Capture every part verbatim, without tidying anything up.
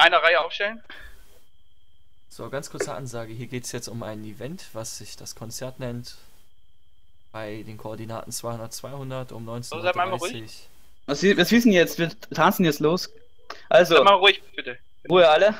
einer Reihe aufstellen. So, ganz kurze Ansage. Hier geht es jetzt um ein Event, was sich das Konzert nennt. Bei den Koordinaten zweihundert, zweihundert um neunzehn Uhr dreißig. Was, was wissen jetzt? Wir tanzen jetzt los. Also, Sag mal ruhig, bitte. Ruhe alle.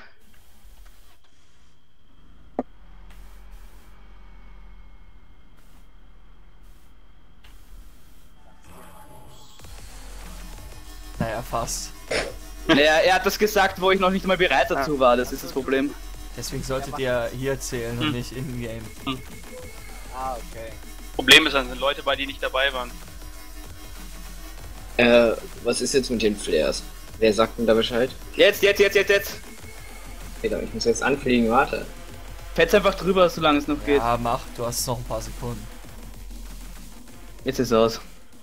Naja, fast. Naja, er hat das gesagt, wo ich noch nicht mal bereit dazu war, das ist das Problem. Deswegen solltet ihr hier zählen und hm. nicht in-game. Hm. Ah, okay. Problem ist, dann sind Leute bei, die nicht dabei waren. Äh, was ist jetzt mit den Flares? Wer sagt denn da Bescheid? Jetzt, jetzt, jetzt, jetzt, jetzt. Okay, ich muss jetzt anfliegen, warte. Fetz einfach drüber, solange es noch geht. Ja, mach, du hast noch ein paar Sekunden. Jetzt ist es aus.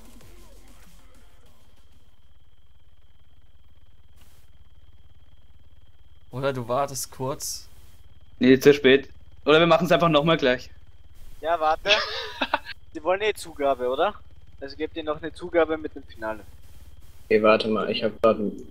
Oder du wartest kurz. Nee, zu spät. Oder wir machen es einfach nochmal gleich. Ja, warte. Sie wollen eh Zugabe, oder? Also gebt ihr noch eine Zugabe mit dem Finale. Okay, warte mal, ich hab grad ein...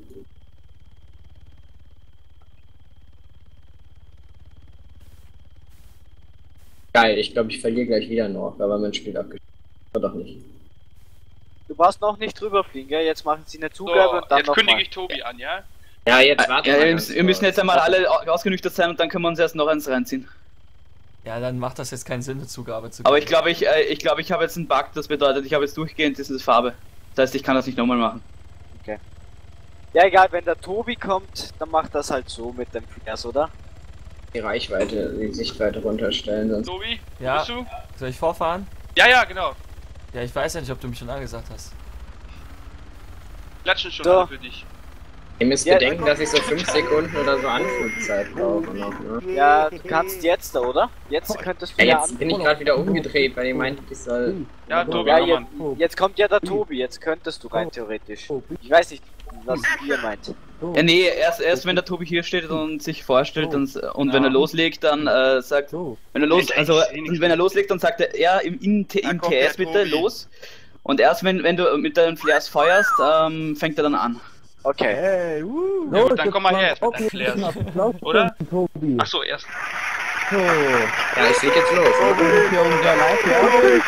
Geil, ich glaube, ich verliere gleich wieder noch, aber mein Spiel abgeschlossen. Oder doch nicht. Du brauchst noch nicht drüber fliegen, gell? Jetzt machen sie eine Zugabe So, und dann jetzt noch kündige mal. ich Tobi an, ja? Ja, jetzt warte Ja, mal wir ganz müssen, wir müssen kurz. jetzt einmal alle ausgenüchtert sein und dann können wir uns erst noch eins reinziehen. Ja, dann macht das jetzt keinen Sinn, eine Zugabe zu Aber geben. ich glaube, ich, äh, ich, glaub, ich habe jetzt einen Bug, das bedeutet, ich habe jetzt durchgehend diese Farbe. Das heißt, ich kann das nicht nochmal machen. Okay. Ja, egal, wenn der Tobi kommt, dann macht das halt so mit dem Flares, oder? Die Reichweite, die Sichtweite runterstellen, sonst... Tobi, Ja. bist du? Soll ich vorfahren? Ja, ja, genau. Ja, ich weiß ja nicht, ob du mich schon angesagt hast. Klatschen schon So. alle für dich. Ihr müsst Ja, bedenken, dass ich so fünf Sekunden oder so Anflugzeit brauche noch, ne? Ja, du kannst jetzt, oder? Jetzt könntest du Ja, ja jetzt an... bin ich gerade wieder umgedreht, weil ihr meintet, ich soll... Ja, Tobi, Ja, komm jetzt, an. jetzt kommt ja der Tobi, jetzt könntest du rein theoretisch. Ich weiß nicht, was ihr meint. Ja, nee, erst, erst wenn der Tobi hier steht und sich vorstellt und, und Ja. wenn er loslegt, dann äh, sagt... Wenn er los, also, wenn er loslegt, dann sagt er, er im, im, T- Da im kommt T S der bitte Tobi. los. Und erst wenn, wenn du mit deinen Flares feuerst, ähm, fängt er dann an. Okay. Hey, uh, Ja gut, dann komm mal her jetzt mit deinen Flares. Oder? Achso, erst. So, Ja, es geht jetzt los. das ist hier unser Live.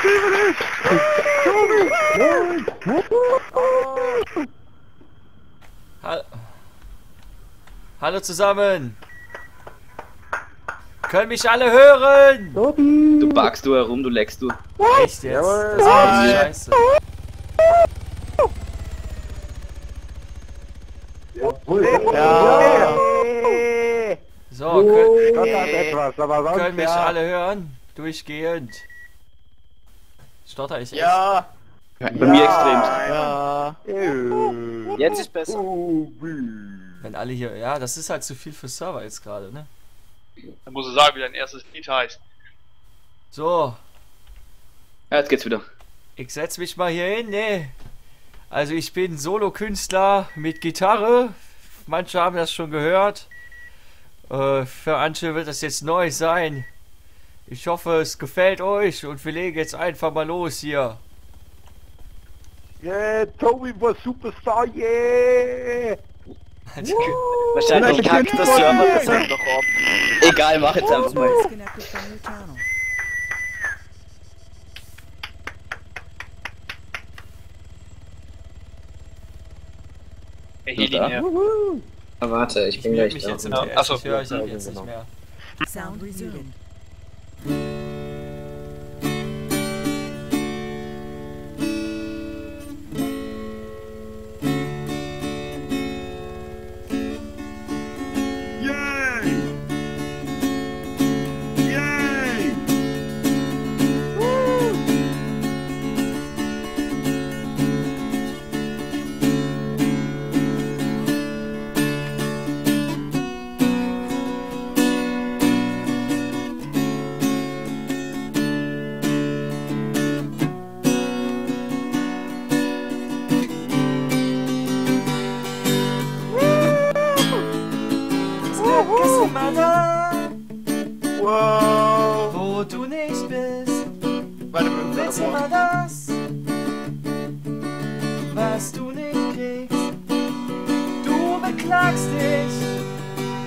Hall Hallo zusammen! Können mich alle hören? Tobi! Du bugst du herum, du leckst du. Echt jetzt? Jawohl. Das war echt scheiße. Ja! So, können, Das hat etwas, aber sonst können mich ja. alle hören? Durchgehend. Stotter ich Ja! Bei mir extremst. Ja! Jetzt ist besser. erst? Wenn alle hier... Ja, das ist halt zu viel für Server jetzt gerade, ne? Dann musst du sagen, wie dein erstes Lied heißt. So, Ja, jetzt geht's wieder. ich setz mich mal hier hin, ne? Also ich bin Solo-Künstler mit Gitarre. Manche haben das schon gehört. Äh, für manche wird das jetzt neu sein. Ich hoffe, es gefällt euch und wir legen jetzt einfach mal los hier. Yeah, Tobi war Superstar, yeah! Also, Wahrscheinlich kackt der Server das halt noch ab. Egal, mach jetzt einfach mal. Disconnected from your channel. Wer hier da? den her? Wuhu! Ah, warte, ich ich bin mute gleich mich da. jetzt im Ja, T S, achso. ich höre euch ab jetzt nicht mehr. Sound resumed. Wow! Wo du nicht bist, Warte, wir willst müssen immer das, was du nicht kriegst. Du beklagst dich,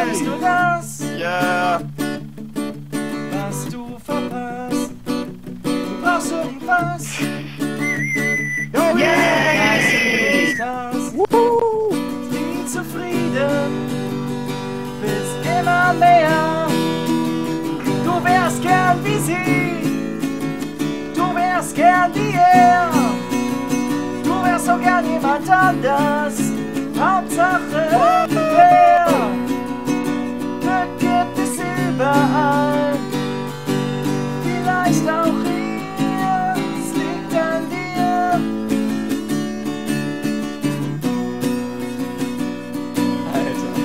Weißt du das, Ja. was du verpasst? Du brauchst irgendwas, Oh yeah! was du nicht hast. Nie zufrieden, willst immer mehr. Du wärst gern wie sie, du wärst gern wie er. Du wärst so gern jemand anders, Hauptsache irgendwer. Glück gibt es überall, vielleicht auch hier, es liegt an dir. Alter.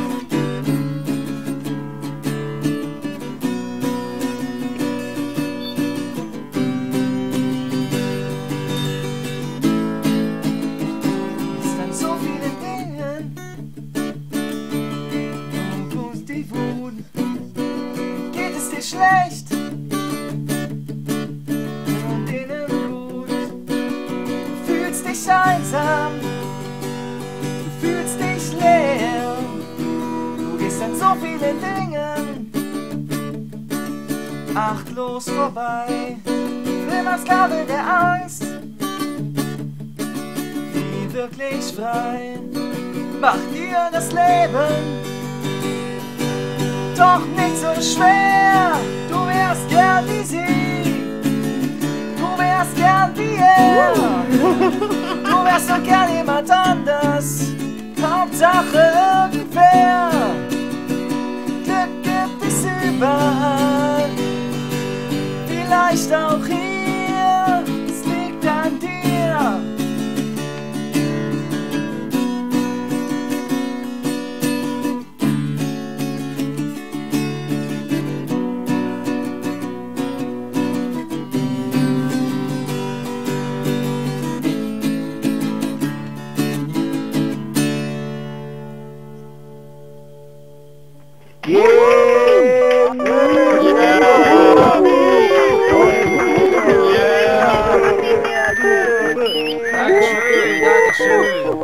Ist an so vielen Dingen positiv gut. Geht es dir schlecht? Und innen gut. Du fühlst dich einsam, du fühlst dich leer. Du gehst an so vielen Dingen achtlos vorbei. Flimmerst Kabel der Angst, wie wirklich frei. Mach dir das Leben doch nicht so schwer. Du wärst gern wie sie, du wärst gern wie er. Du wärst so gern jemand anders, Hauptsache irgendwer. Glück gibt es überall, vielleicht auch hier, es liegt an dir. Dankeschön, Dankeschön.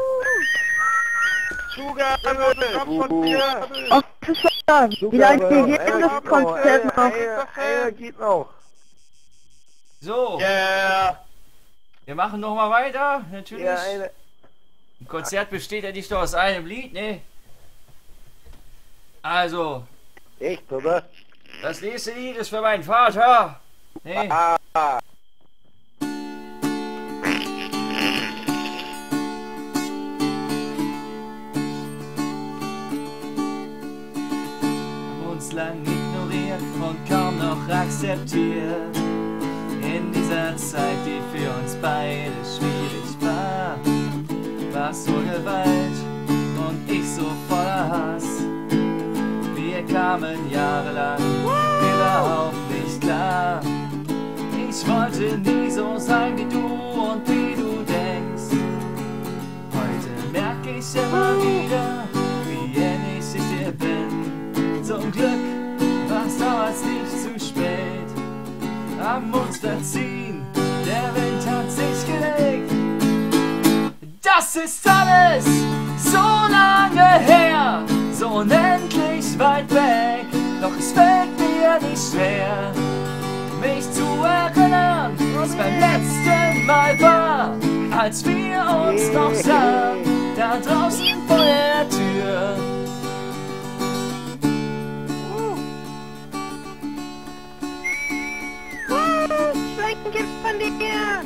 Zugabe, kommt von dir. Officer, wie lange geht denn das Konzert noch? Einer, einer geht noch. So, Ja. wir machen noch mal weiter, natürlich. Ja, eine. Ein Konzert besteht ja nicht nur aus einem Lied, ne? Also, Echt, oder? das nächste Lied ist für meinen Vater. Ne? Ah. Uns lang ignoriert und kaum noch akzeptiert. In dieser Zeit, die für uns beide schwierig war, warst so Gewalt und ich so voller Hass. Wir kamen jahrelang überhaupt nicht klar. Ich wollte nie so sein wie du und wie du denkst. Heute merke ich immer wieder, wie ähnlich ich dir bin. Zum Glück war's damals nicht zu spät. Am Muster ziehen, der Wind hat sich gelegt. Das ist alles so lange her, so unendlich weit weg. Doch es fällt mir nicht schwer, mich zu erinnern, was beim letzten Mal war, als wir uns noch sahen, da draußen vor der Tür. Schwenken gibt's von dir!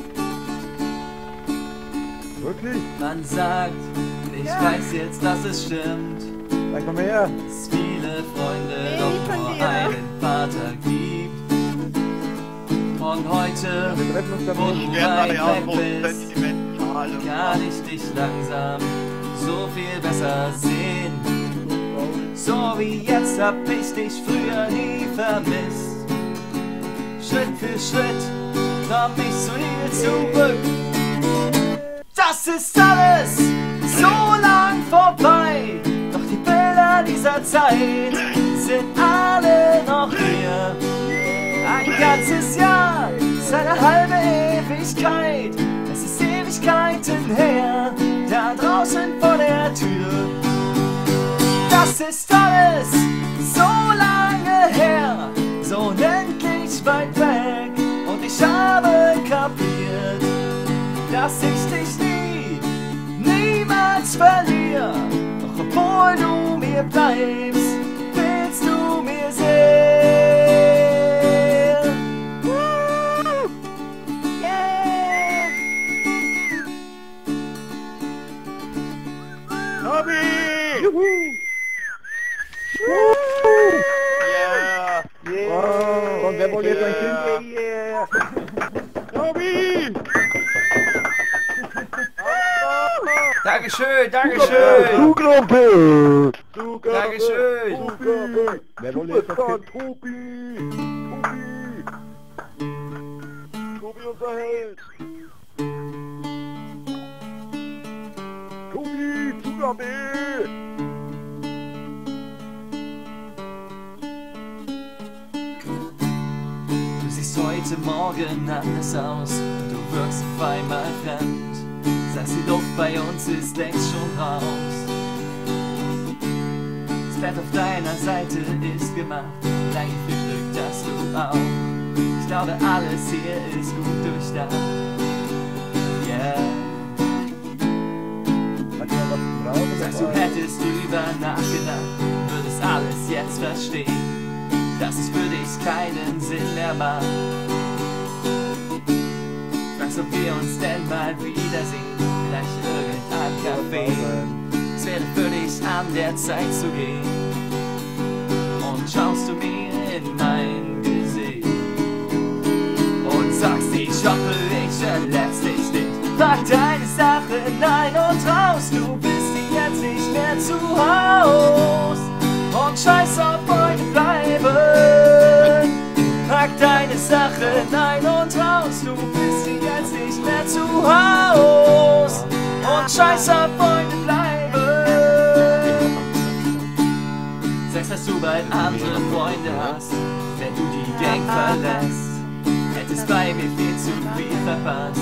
Wirklich? Man sagt, ich Ja. weiß jetzt, dass es stimmt, Dann komm her. dass viele Freunde Nee, doch nicht von nur dir. einen Vater gibt. Und heute, Wir treffen uns dann wo nicht. du Gerne weit mal weg auch bist, sentimental. kann ich dich langsam so viel besser sehen. So wie jetzt hab ich dich früher nie vermisst. Schritt für Schritt komm ich zu dir zurück. Das ist alles so lang vorbei, doch die Bilder dieser Zeit sind alle noch hier. Ein ganzes Jahr ist eine halbe Ewigkeit, es ist Ewigkeiten her, da draußen vor der Tür. Das ist alles jetzt verliere. Doch obwohl du mir bleibst, willst du mir sehen. Woo! Yeah! Tobi! Juhu! Yeah! Yeah! Und wer wollte jetzt ein Kind? Yeah! Tobi! Dankeschön, Dankeschön! Zugabe! Zugabe! Dankeschön! Zugabe! Wer wollte jetzt ein Kind? Tobi! Tobi! Tobi unser Held! Tobi! Zugabe! Du siehst heute Morgen anders aus und du wirkst auf einmal fremd. Sagst, die Luft bei uns ist längst schon raus. Das Bett auf deiner Seite ist gemacht, dein Frühstück hast du auch. Ich glaube, alles hier ist gut durchdacht. Yeah. Sagst, du hättest drüber nachgedacht, würdest alles jetzt verstehen, dass es für dich keinen Sinn mehr macht. Fragst, ob wir uns denn mal wiedersehen, vielleicht irgendein Café. Es wäre für dich an der Zeit zu gehen. Und schaust du mir in mein Gesicht und sagst, ich hoffe, ich verletz dich nicht. Pack deine Sachen ein und raus, du bist hier jetzt nicht mehr zu Haus. Und scheiß auf Freunde bleiben. Pack deine Sachen ein und raus, du bist hier jetzt nicht mehr zu Haus. Und scheiß auf Freunde bleiben. Sagst, dass du bald andere Freunde hast, wenn du die Gang verlässt. Hättest bei mir viel zu viel verpasst.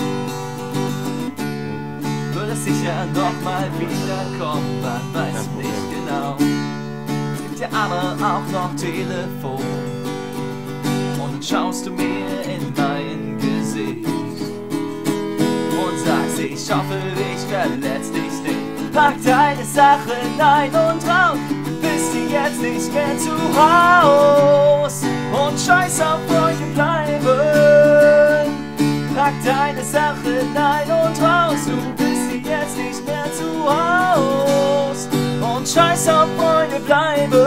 Würdest sicher noch mal wiederkommen, wann weißt du nicht genau. Es gibt ja aber auch noch Telefon. Und dann schaust du mir in mein Gesicht und sagst, ich hoffe, ich verletz dich nicht. Pack deine Sachen ein und raus, du bist hier jetzt nicht mehr zu Haus. Und scheiß auf Freunde bleiben. Pack deine Sachen ein und raus, du bist hier jetzt nicht mehr zu Haus. Und scheiß auf Freunde bleiben.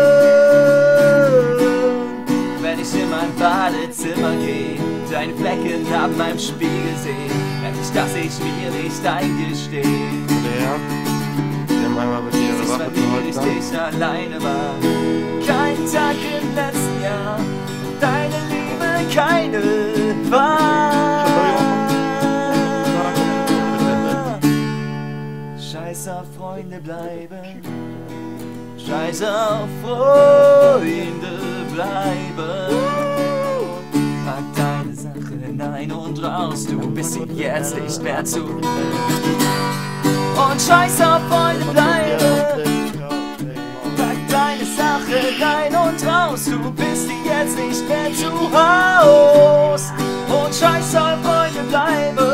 Wenn ich in mein Badezimmer gehe, deine Flecken ab meinem Spiegel sehe, merk ich, dass ich mir nicht eingestehe. Ja. Nimm einmal mit ihre Ist, Waffe wenn zu ich Holz. nicht alleine war. Kein Tag im letzten Jahr, deine Liebe keine Wahl. Scheiß auf Freunde bleiben. Scheiß auf Freunde bleiben. Pack deine Sachen ein und raus, du bist hier jetzt nicht mehr zu. Und scheiß auf Freunde bleiben. Pack deine Sachen ein und raus, du bist hier jetzt nicht mehr zu Haus. Und scheiß auf Freunde bleiben.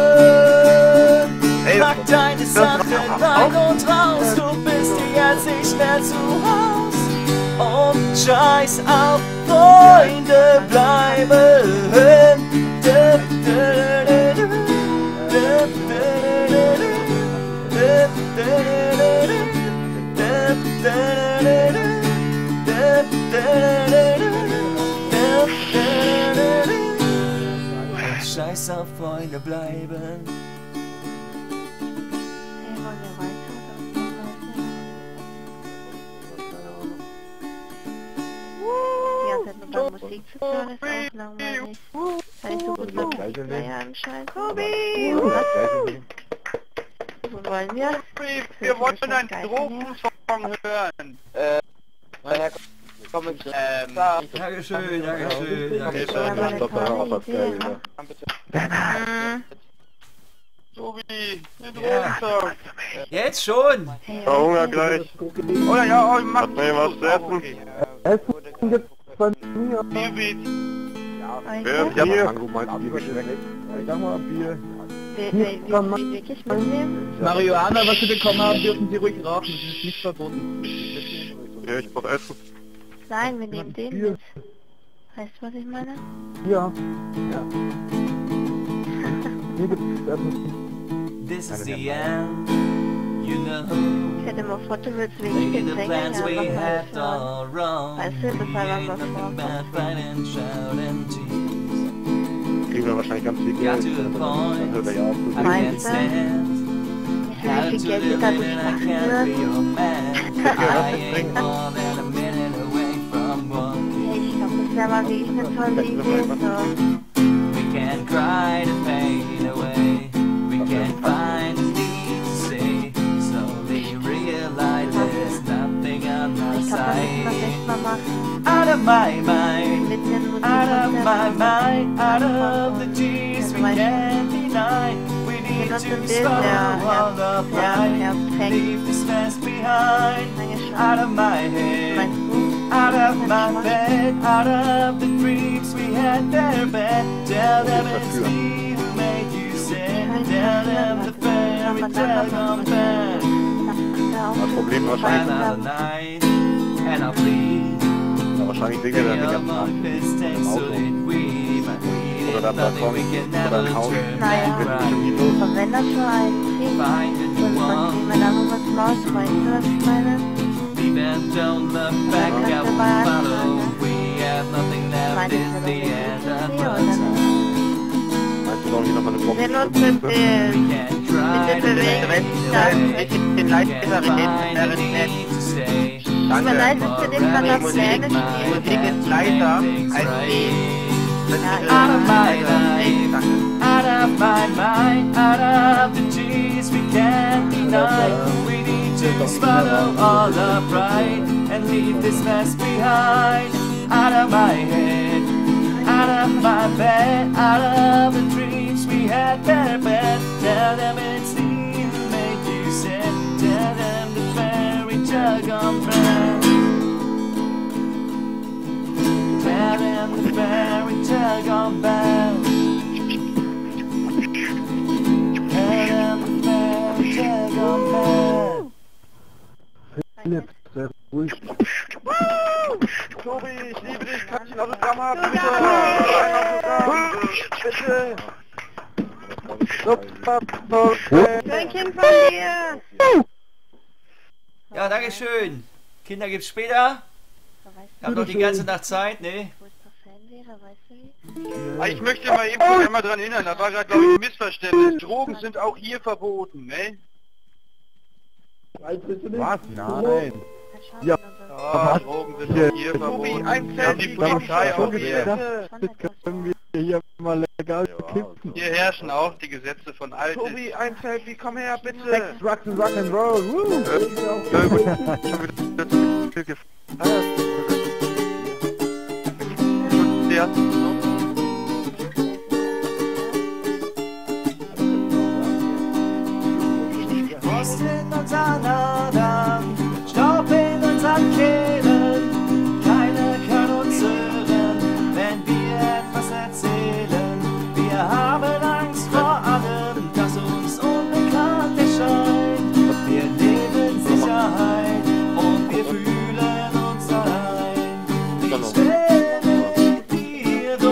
Pack deine Sachen ein und raus, du bist hier jetzt nicht mehr zu Haus. Und scheiß auf Freunde bleiben. Scheiß auf Freunde bleiben. Musik zu hören ist auch langweilig. Kann ich so gut mit Player anschalten. Tobi! Wo wollen wir? Wir wollen einen Drogensong hören. Äh, komm mit, ähm, Dankeschön, Dankeschön, Dankeschön. Tobi, den Drogensong. Jetzt schon? Ja, Hunger gleich. Oder ja, oh, mach Hat mir was zu essen? Essen gibt's bei mir. Bierbeat. Wer ist Bier? hier? Mango, mein Bier. Ich sag mal Bier. Will, will, willst du die wirklich mitnehmen? Marihuana, was Sie bekommen haben, dürfen Sie ruhig rauchen. Das ist nicht verboten. Ja, ich brauch Essen. Nein, wir nehmen den mit. Weißt du, was ich meine? Ja. Ja. Hier gibt's Essen. This is the end, you know. Ich hätte mal vor, du willst wegen Maybe den the Sänger plans ja we noch mal had all wrong. Weißt du, das We war ain't was nothing vor. but fighting, shouting, tears. Kriegen wir wahrscheinlich ganz viel Got Geld. to the Dann point, hört er ja auf. I Meinst can't du? stand. Wie How viel to Geld live die da it and I durchmachen can't be wird? your man. I ain't more than a minute away from walking. Hey, ich glaube, das wäre mal wirklich eine tolle Idee, so. We can't cry the pain away. We can't find the need to say. Slowly realize there's nothing on my Ich glaube, das müssen wir side. echt mal machen. Out of my mind. Mit den Out of my Musikkonzerten. mind, out of the G's we can't deny. We need das to ein Bild, swallow der all the Herz, pride. Herz fängt. Leave this mess behind. Angeschaut. Out of my head, Meinst du? out of my Manchmal. bed, out of the dreams we had there bed. Tell them it's me who made you sad. Tell them the fairy tale gone bad. Das Problem And wahrscheinlich, I'll night, and I'll bleed. ja, wahrscheinlich liegen wir dann den ganzen Abend im Auto. Oder da Balkon oder im Haus. Naja. Wird bestimmt nie los. Aber wenn das schon ein Ding ist, dann gehen wir da noch was los, weißt du, was ich meine? Don't look back, I will follow. We have nothing left, it's the end of the time. Meinst du noch nicht noch mal eine Wir Bombe? nutzen We den. can't try Bitte to bewegen make sich it da. away. Den Leiter Can't find the need to stay. Tut mir leid, dass wir den von der Musik Pläne macht. spielen. Musik ist leiser Everything's als right. die. Out of my life, out of my mind, out of the G's we can't deny. We need to swallow all the pride and leave this mess behind. Out of my head, out of my bed, out of the dreams we had there bed. Tell them it's me who made you sad. Tell them the fairy tale gone bad. Tell them the fairy tale gone bad. Tell them the fairy tale gone bad. Philipp, sehr ruhig. Tobi, ich liebe dich, kann ich ein Autogramm haben? Bitte! Ein Autogramm! Bitte! Ein Kind von dir! Ja, danke schön. Kinder gibt's später. Ich hab noch die ganze Nacht Zeit, ne? Wo ist der Fernseher, weißt du wie? Ich möchte mal eben kurz einmal dran erinnern, da war gerade glaube ich ein Missverständnis. Drogen sind auch hier verboten, ne? Was? Nein. Ja. Ja, Drogen sind auch hier verboten. Ein Zelt, die Polizei auch hier. Jetzt können wir hier mal legal kippen. Hier herrschen auch die Gesetze von Alten. Tobi, ein Selfie, komm her, bitte! Sex, Drugs and Rock'n'Roll. Woo! Schon wieder zu viel gefeiert. Ja. Rost in unseren Adern, Staub in unseren Kehlen. Keiner kann uns hören, wenn wir etwas erzählen. Wir haben Angst vor allem, das uns unbekannt erscheint. Wir leben Sicherheit und wir fühlen uns allein. Ich stelle dir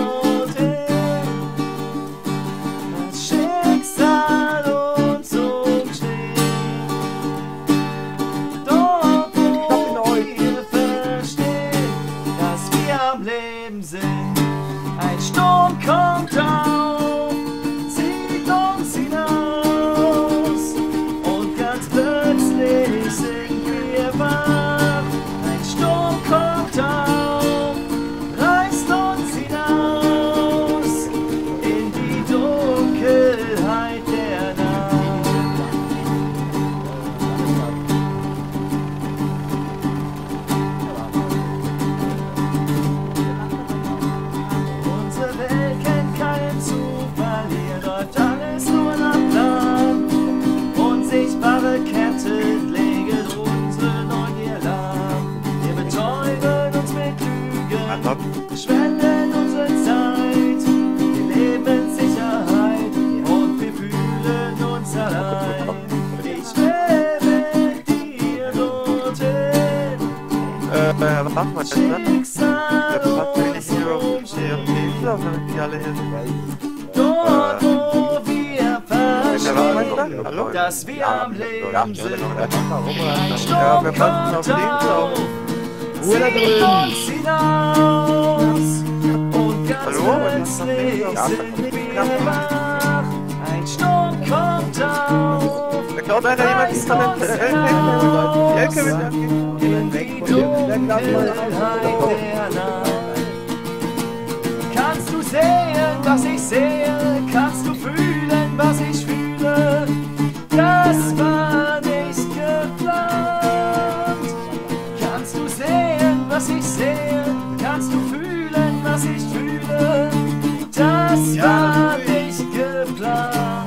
Ja, was machen wir jetzt, ne? Der passt mir nicht hier auf den Lebenslauf, damit die alle hin. Dort, wo wir verstehen, Hallo? Dass wir am Leben sind. Ein Ja, Sturm wir passen auf kommt den Lebenslauf. auf, Ruhe da zieht drüben. uns hinaus. Und ganz Hallo? plötzlich sind wir wach. Ein Sturm kommt auf. Da klaut einer jemand die Talent. Die L K W in die Dunkelheit der Nacht. Kannst du sehen, was ich sehe? Kannst du fühlen, was ich fühle? Das war nicht geplant. Kannst du sehen, was ich sehe? Kannst du fühlen, was ich fühle? Das war nicht geplant.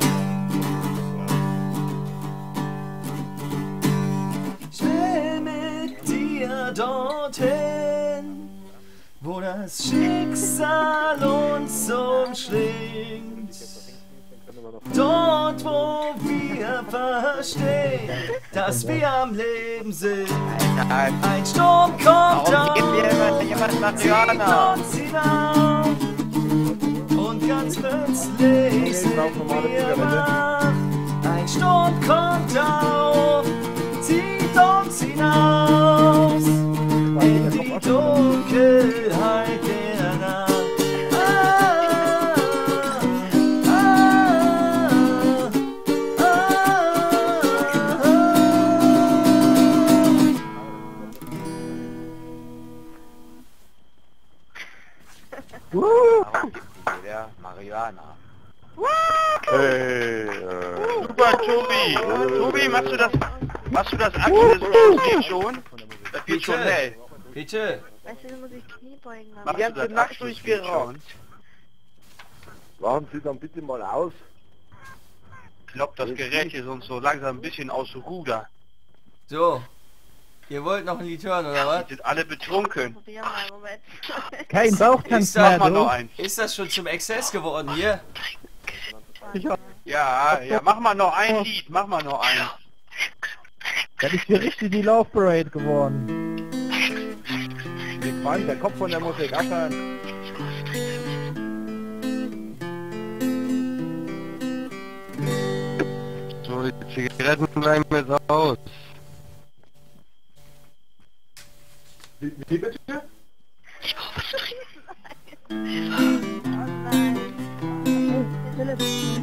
Ich will mit dir dorthin, wo das Schicksal uns umschlingt. Dort, wo wir verstehen, dass wir am Leben sind. Ein Sturm kommt auf, zieht uns hinauf. Und ganz plötzlich sind wir wach. Ein Sturm kommt auf, zieht uns hinaus. In die Dunkelheit der Nacht. Ah, ah, ah, ah. Ja, Marihuana. Hey, äh. Super, Tobi! Tobi, machst du das, machst du das Achilles schon? Das geht schon schnell. Bitte. Weißt du, du musst dich Knie beugen. Mach die ganze Nacht durchgeraucht. Warum Sie dann bitte mal aus? Ich glaube, das Gerät ist uns so langsam ein bisschen aus Ruder. So. Ihr wollt noch ein Lied hören, oder was? Die sind alle betrunken. Probier mal, Moment. Kein Bauchtanz Ist da mehr, Mach mal noch du. eins. Ist das schon zum Exzess geworden hier? Ja, ja, mach mal noch ein Lied, mach mal noch eins. Das ist hier richtig die Love Parade geworden. Mir gefällt der Kopf von der Musik abhören. So, die Zigaretten bleiben jetzt aus. Wie, wie bitte? Oh nein. Philipp.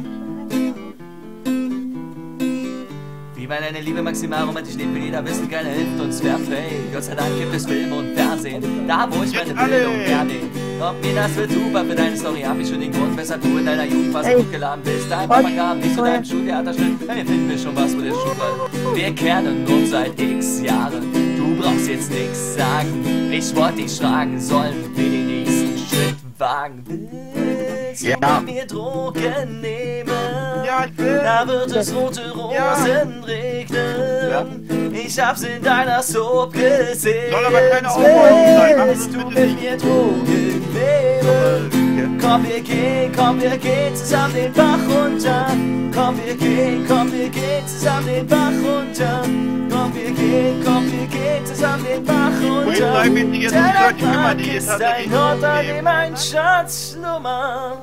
Wie man eine Liebe maximal romantisch lebt, will jeder wissen, keiner hilft uns fairplay. Gott sei Dank gibt es Filme und Fernsehen, da wo ich meine Bildung gerne. Ob mir das wird super, für deine Story hab ich schon den Grund, weshalb du in deiner Jugend fast Ey. gut geladen bist. Dein Papa kam nicht zu deinem Schultheaterstück, wir finden wir schon was, wo der Schuh bleibt. Wir kennen uns seit x Jahren, du brauchst jetzt nix sagen. Ich wollte dich fragen, sollen wir den nächsten Schritt wagen? Willst du Ja. mit mir Drogen nehmen? Ja, ich will. Da wird es rote Rosen Ja. regnen. Ich hab's in deiner Soap gesehen. Soll aber keine Aufforderung sein, mach das Willst du bitte mit nicht. mir Drogen nehmen? Komm, wir gehen, komm, wir gehen zusammen den Bach runter. Komm, wir gehen, komm, wir gehen zusammen den Bach runter. Komm, wir gehen, komm, wir gehen zusammen den Bach runter. sei mit dir, du Denn sollst ein immer Park die ist Tasse ein die Ort, an nehmen. dem ein Schatz schlummert.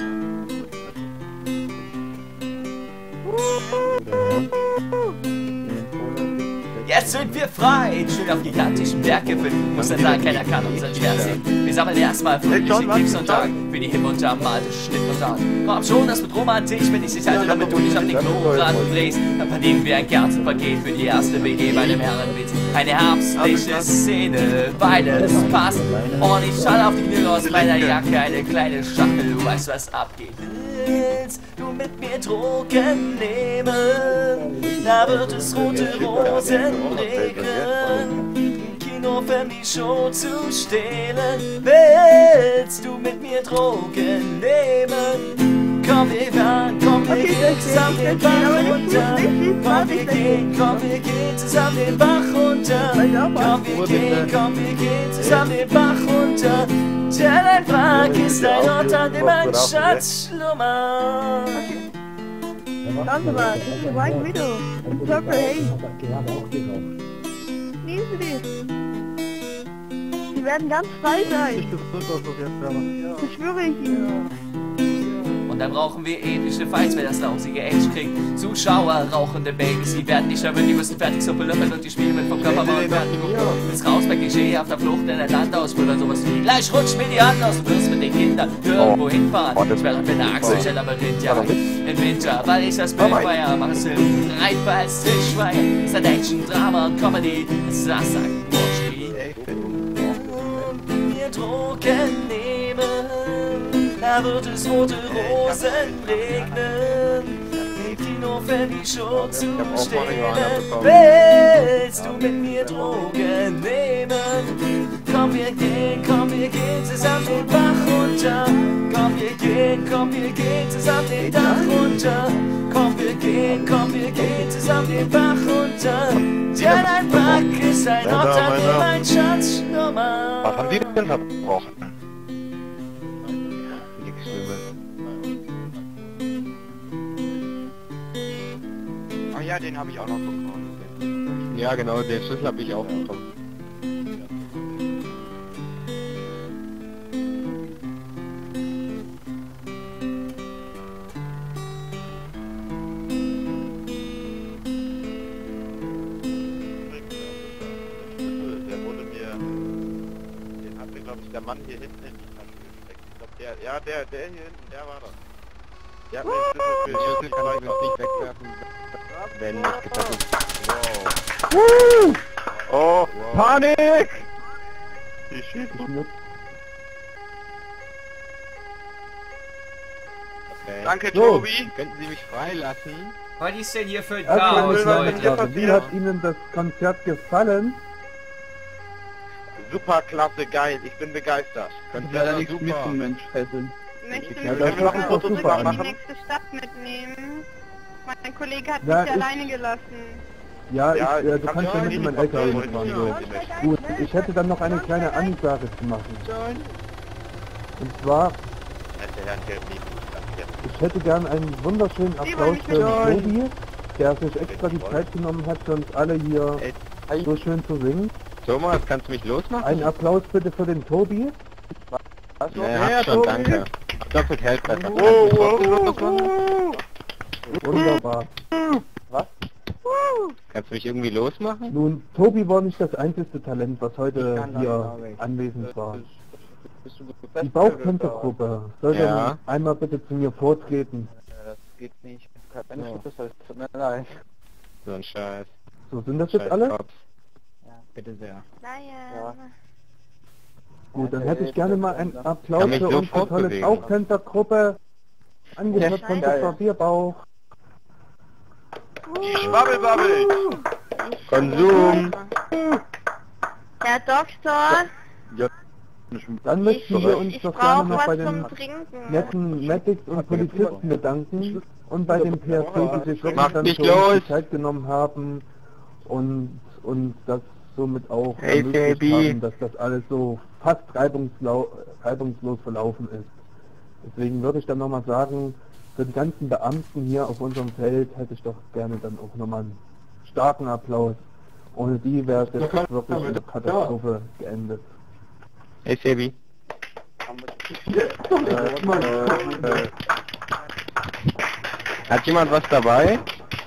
Jetzt sind wir frei, schön auf gigantischen Berggipfeln. Muss dann sagen, keiner kann unseren Schmerz sehen. Wir sammeln erstmal fröhlichen Kriegsuntertag für die hip untermalte Schnittmutter. Komm schon, das mit Romantik, wenn ich dich halte, damit du nicht auf den Klokrad drehst. Dann verdienen wir ein Kerzenpaket für die erste W G bei einem Herrenwitz. Eine herbstliche Szene, weil es passt. Und ich schalte auf die Knie aus meiner Jacke eine kleine Schachtel. Du weißt, was abgeht. Willst du mit mir Drogen nehmen? Da wird es rote Rosen regnen. Kinofilm die Show zu stehlen. Willst du mit mir Drogen nehmen? Komm, wir fahren, komm, wir gehen zusammen den Bach runter. Komm, wir gehen, komm, wir gehen zusammen den Bach runter. Komm, wir gehen, komm, wir gehen zusammen den Bach runter. Denn ein Park ist ein Ort, an dem ein Schatz schlummert. Danke mal, das ist ein Video. Sag mal, hey. Genieße dich. die werden ganz frei sein. Ich drück auf das jetzt, aber. Das schwöre ich Ihnen. Und dann brauchen wir epische Fights, wer das lausige Edge kriegt. Zuschauer, rauchende Babys, die werden nicht erwähnt, die müssen fertig so belöffelt und die spielen mit vom Körper bauen fertig. Willst raus bei Klischee auf der Flucht in ein Land ausführen, sowas wie gleich rutscht mir die Hand aus und wirst mit den Kindern irgendwo hinfahren. Ich werde mit der Achse, ich aber Wind, ja, im Winter, weil ich das Bild feier, mach es hin, reitbar als Tischweier. Es hat Action, Drama und Comedy, es ist das Sackmorspiel. Wir Drogen nehmen, da wird es rote Rosen regnen. Die nur für die Show zu stehlen. Willst du mit mir Drogen nehmen? Komm, wir gehen, komm, wir gehen zusammen den Bach runter. Komm, wir gehen, komm, wir gehen zusammen den Dach runter. Komm, wir gehen, komm, wir gehen zusammen den Bach runter. Ja, dein Back ist ein Ort, an dem mein Schatz schlummert. Was haben die denn verbrochen? Ach ja, den habe ich auch noch bekommen. Ja genau, den Schlüssel habe ich auch bekommen. Der wurde mir... Den hat mir, glaube ich, der Mann hier hinten in die Tasche gesteckt. Ich glaub, der, ja, der, der hier hinten, der war das. Der hat mir den Schlüssel für Den Schlüssel kann ich nicht wegwerfen, wenn nicht getötet. Wow. Oh, Wow. Panik! Die schießen. Okay. Danke, So. Tobi. Könnten Sie mich freilassen? Was ist denn hier für ein Also, Chaos, meine Leute? Frage, wie hat Ihnen das Konzert gefallen? Super klasse, geil. Ich bin begeistert. Konzert war super. Mensch, fesseln. Möchten Ja, Sie das mich macht mal doch zurück super in an. die nächste Stadt mitnehmen? Mein Kollege hat Ja, mich ich- alleine gelassen. Ja, Ja, ich, äh, ich du hab kannst ja ja mit in mein nicht L K W wollen, fahren. ja. So. Gut, ich hätte dann noch eine kleine Ansage zu machen. Und zwar, Der Herr Geld nicht. ich hätte gern einen wunderschönen Sie wollen Applaus mich für den mitnehmen? Tobi, der sich extra die Zeit genommen hat, für uns alle hier so schön zu singen. Thomas, kannst du mich losmachen? Einen Applaus bitte für den Tobi. Ja, hab schon, danke. Doppelt hält besser. Wow, wow, wow. Wunderbar. Kannst du mich irgendwie losmachen? Nun, Tobi war nicht das einzige Talent, was heute hier anwesend war. Die Bauchtänzergruppe soll Ja. dann einmal bitte zu mir vortreten. Das geht nicht. Keine Ja. Schlüssel, tut mir leid. So ein Scheiß. So, sind das jetzt Scheiß alle? Kopf. Bitte sehr. Nein. Gut, dann hätte ich gerne mal einen Applaus Kann mich für so unsere tolle fortbewegen. Bauchtänzergruppe. Angeführt von Geil. Doktor Bierbauch. Die Schwabbelbabbel. Konsum. Herr Doktor, Dann möchten ich, wir uns ich doch gerne brauche noch was bei zum den Trinken. netten Medics und Polizisten bedanken und bei dem P R C, die sich wirklich Mach dann dich für uns los. die Zeit genommen haben und, und das somit auch Hey, ermöglicht Baby. haben, dass das alles so fast reibungslau reibungslos verlaufen ist. Deswegen würde ich dann nochmal sagen, für die ganzen Beamten hier auf unserem Feld hätte ich doch gerne dann auch nochmal einen starken Applaus. Ohne die wäre es jetzt wirklich in der Katastrophe geendet. Hey Sebi. Äh, Hat jemand was dabei?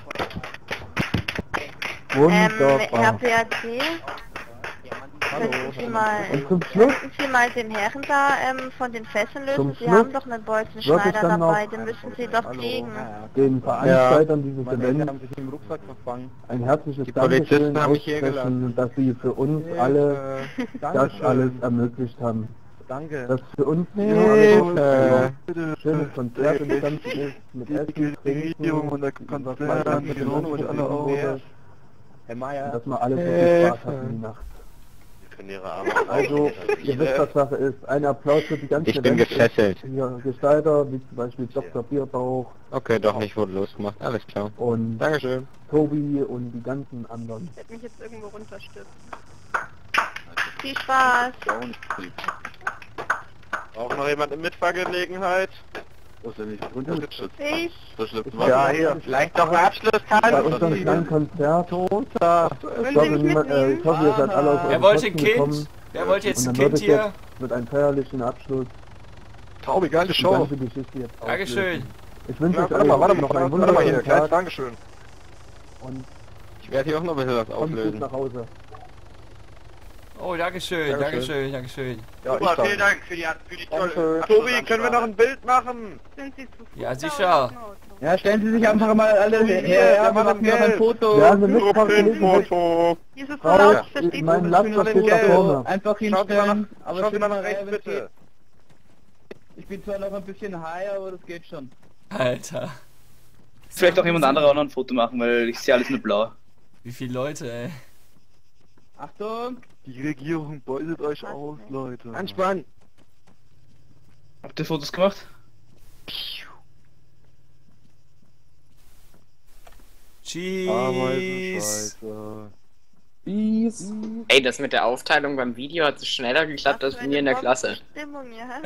Ähm, Wunderbar. Herr P R C, könnten Sie mal, Und zum Schluss könnten Sie mal den Herren da ähm, von den Fesseln lösen? Zum Sie Schluss haben doch einen Bolzenschneider würde ich dann dabei, noch- den müssen Sie doch kriegen. den Veranstaltern dieses Events im Rucksack verfangen. ein herzliches Die Dankeschön Polizisten haben mich hier aussprechen, dass sie für uns alle das alles ermöglicht haben. Danke. Dass für uns Hilfe. ein schönes Konzert entstanden ist, mit Essen, Trinken und was weiter mit dem Mund alle wurde, Herr Meier. dass wir alle so viel Spaß hatten die Nacht. Können ihre Arme Also, ihr wisst, was Sache ist. Ein Applaus für die ganze Ich bin Event. gefesselt. Hier Gestalter, wie zum Beispiel Doktor Bierbauch Okay, doch nicht wurde losgemacht. Alles klar. und Dankeschön. Tobi und die ganzen anderen. Ich werde mich jetzt irgendwo runterstürzen. Viel Spaß. Braucht noch jemand eine Mitfahrgelegenheit? Ich. Ja, hier. Vielleicht noch ein Abschluss Bei unserem kleinen Konzert. Ich hoffe, mich niemand, äh, ich hoffe, ihr seid alle auf Wer eure wollte ein Kosten Kind? gekommen. Wer Wer wollte jetzt Und ein dann wird Kind es hier? jetzt mit einem feierlichen Abschluss Taubi, geile die Show. ganze Geschichte jetzt Dankeschön. auflösen. Ich wünsche Ja, euch warte mal, warte mal noch einen einen wunderbaren hier. wunderschönen Kleines Tag Dankeschön. und Ich werde hier auch noch ein bisschen was kommt gut auflösen. nach Hause. Oh, Dankeschön, Dankeschön, Dankeschön. Ja, ich Super, danke. vielen Dank für die, für die tolle Danke. Tobi, können wir noch ein Bild machen? Sind Sie zu Ja, sicher. Ja, stellen Sie sich einfach mal alle her, der wir Mann machen im noch ein Gelb. Foto. Ja, eine Mitfahrgelegenheit. Foto. Dieses Frau, Verlauf versteht mein man Laptop noch steht da Geld. vorne. Einfach Schauen Sie mal hinstellen. nach, Aber schauen Sie mal nach schön, rechts, wenn es geht. bitte. Ich bin zwar noch ein bisschen high, aber das geht schon. Alter. Vielleicht auch jemand anderer auch noch ein Foto machen, weil ich sehe alles nur blau. Wie viele Leute, ey. Achtung! Die Regierung beutet euch Was aus, nicht? Leute. Anspannen. Habt ihr Fotos gemacht? Cheese. Scheiße. Peace. Ey, das mit der Aufteilung beim Video hat schneller geklappt als bei mir in der Klasse. Stimmung, ja.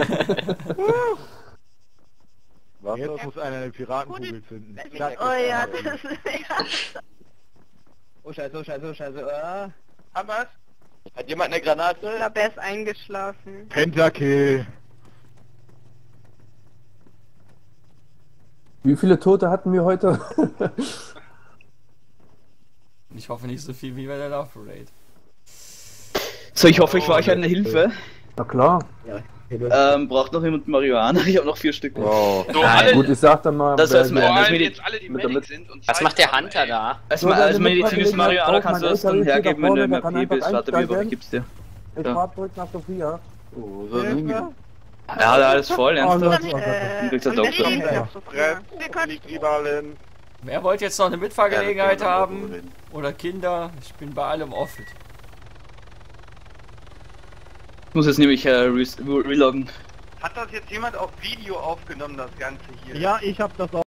Was? Jetzt muss einer eine Piratenkugel finden. Oh ja, das ist ja. Oh scheiße, oh scheiße, oh scheiße. Ah. Haben wir's? Hat jemand eine Granate? Ich glaube, er ist eingeschlafen. Pentakill. Wie viele Tote hatten wir heute? Ich hoffe nicht so viel wie bei der Love Parade. So, ich hoffe, ich war euch eine Hilfe. Na klar. Ähm, braucht noch jemand Marihuana? Ich habe noch vier Stück. Wow. So, alle, Gut, ich sag dann mal, Das wer- heißt, vor das allem Medi- jetzt alle, die mit der Medic Mit- sind und Was Zeit macht der haben, Hunter ey. da? Als, So, ma- wenn als du medizinisches Mitfahrgelegenheit Marihuana brauchst, kannst du mein das dann L K W steht hergeben, da wenn du im vorne, da kann M P bist. einfach Warte, wir einsteigen. ich gib's dir. Ich Ja. fahr zurück nach Sofia. Oh, so ein Ja, hat er alles voll, Oh, ernsthaft? Gott. Äh, Du kriegst das und der auch schon. Chef Ja. ist so früh. Brett, Wir können liegt überall hin. Wer wollte jetzt noch eine Mitfahrgelegenheit Ja, das haben? können wir noch Oder Kinder? Ich bin bei allem offen. Ich muss jetzt nämlich äh, re reloggen. Hat das jetzt jemand auf Video aufgenommen, das Ganze hier? Ja, ich hab das auch.